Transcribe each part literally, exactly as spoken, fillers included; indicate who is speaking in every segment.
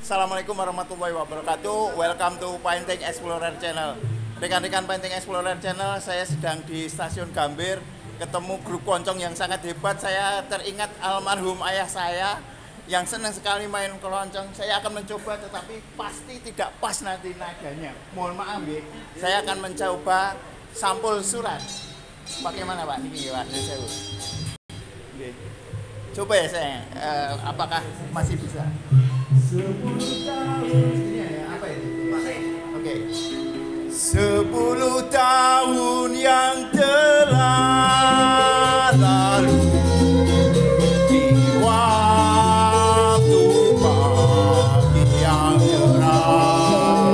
Speaker 1: Assalamualaikum warahmatullahi wabarakatuh. Welcome to Painting Explorer Channel. Rekan-rekan Painting Explorer Channel, saya sedang di Stasiun Gambir, ketemu grup keroncong yang sangat hebat. Saya teringat almarhum ayah saya yang senang sekali main keroncong. Saya akan mencoba, tetapi pasti tidak pas nanti nadanya. Mohon maaf ya. Saya akan mencoba sampul surat. Bagaimana Pak? Ini Pak, saya. Coba ya saya, uh, apakah masih bisa? Sepuluh tahun ini ya, apa ini? Oke. Okay. Sepuluh tahun yang telah lalu di waktu pagi yang cerah,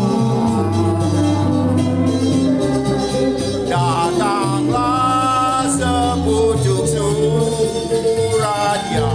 Speaker 1: datanglah sepucuk surat yang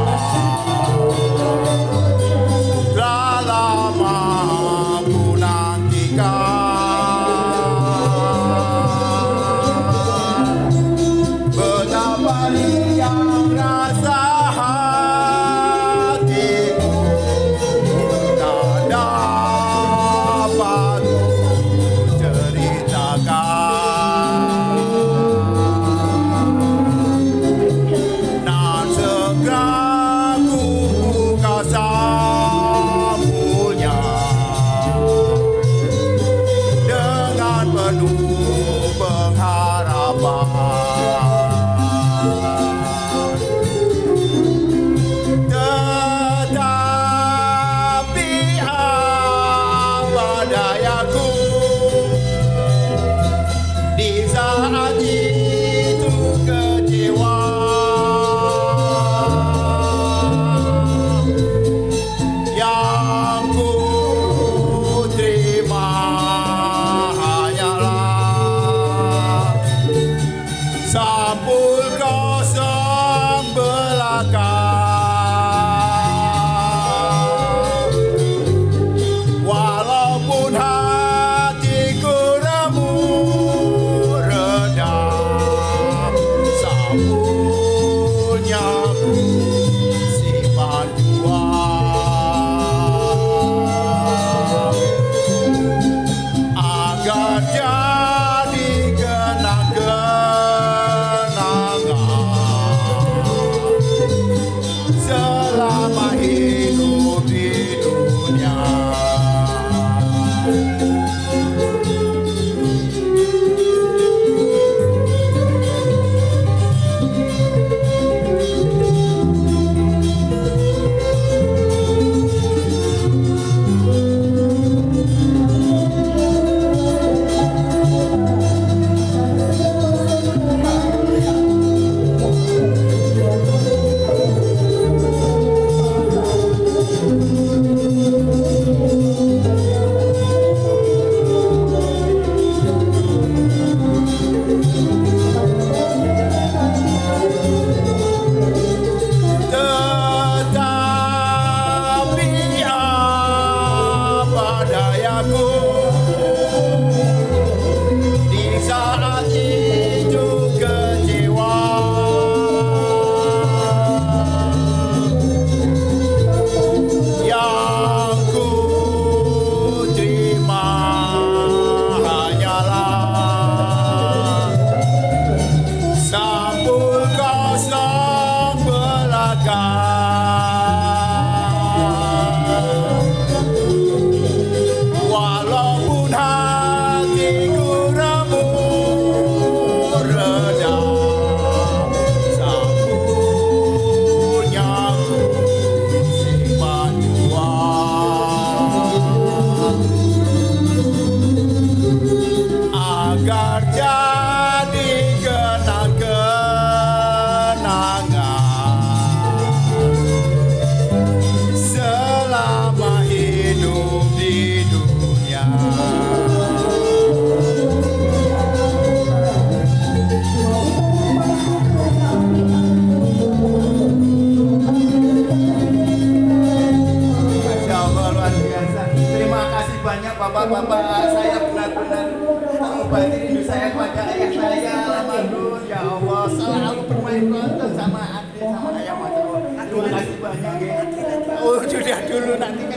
Speaker 1: bapak-bapak, saya benar-benar mengobati rindu saya kepada ayah saya almarhum. Ya Allah, selalu bermain keroncong sama adik sama ayah mas. Terima kasih banyak ya. Oh sudah dulu, nanti ketahuan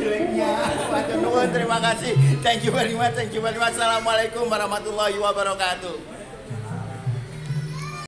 Speaker 1: jeleknya. Matur nuwun, terima kasih. Thank you very much, thank you very much. Assalamualaikum warahmatullahi wabarakatuh.